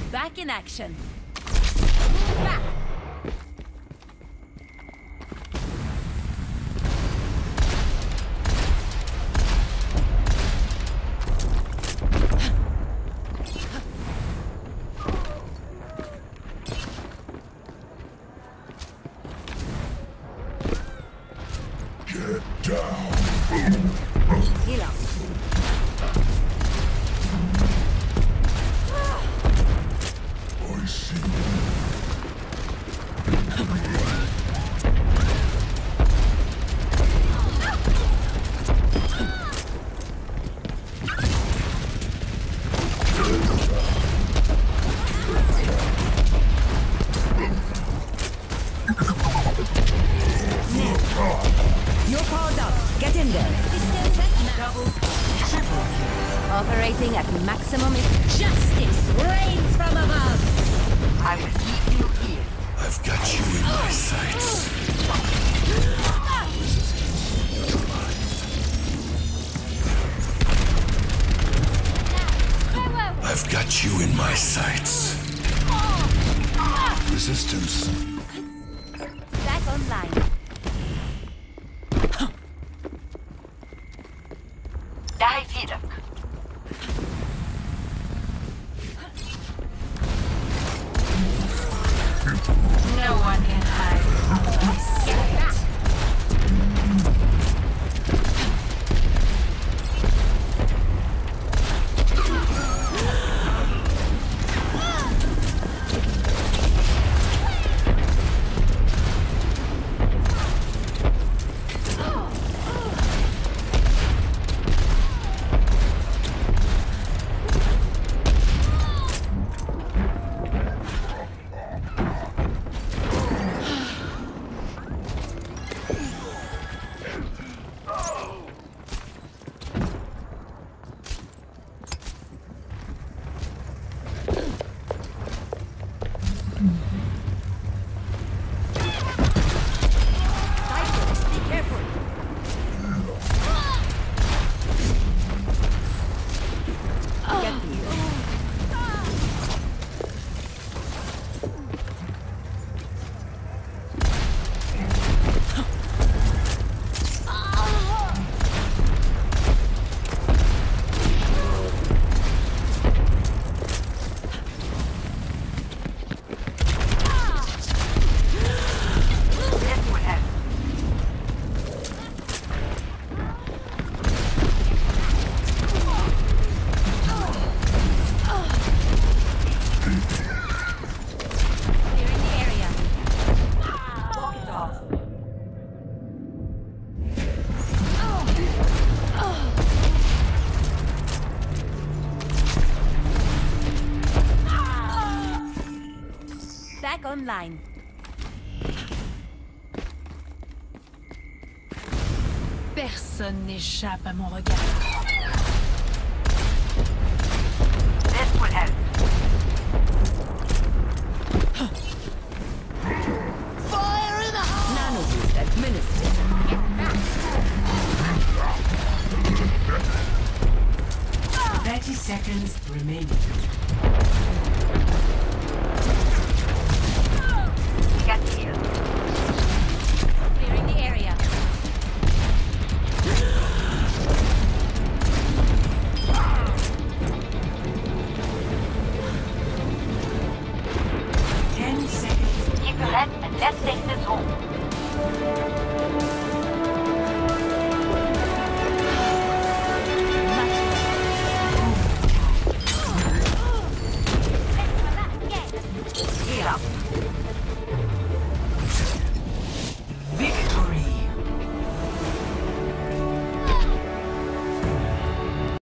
Back in action. Move back. Get down. Heal up. I see. You're powered up. Get in there. Double, triple. Operating at maximum. Justice reigns from above. I will keep you here. I've got you in my sights. I've got you in my sights. Resistance. Back online. Daar wieder. No one can hide from my sight. Back online. Personne n'échappe à mon regard. This will help. Fire in the hole! Nano boost administered. 30 seconds remaining. Get here. Clearing the area. Ten seconds. Keep your head and let's take this home.